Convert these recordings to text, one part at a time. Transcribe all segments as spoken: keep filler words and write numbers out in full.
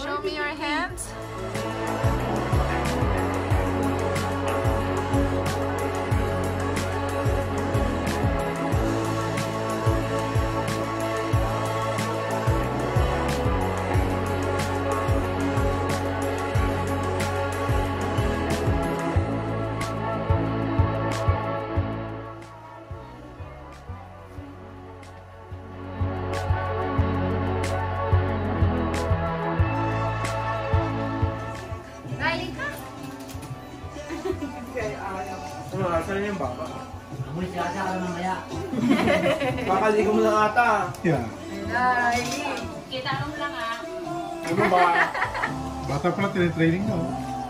Show me your hands. Ano, asan yung baka? Amoy siya ka lang mamaya. Baka di ko mo lang ata. Yeah. Ay, Kita mo lang ah. Ano ba? Bata pala tinitraining na.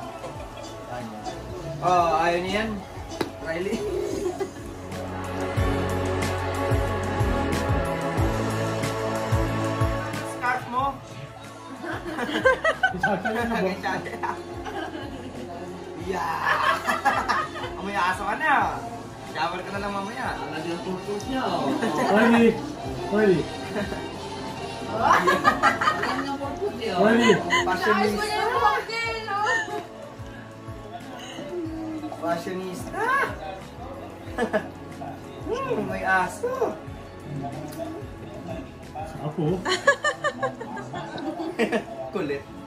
Oo, oh, ayaw niya yan. Riley. Scarf mo. Isasaya na ba? Yeah! Amoy aso ka na. Shower ka na lang mamaya. Lagi ang tutos niya. Riley! Riley! Lagi ang tutos niya. Riley! Fashionista. Fashionista. Hmm, may aso. Ako? Kulit.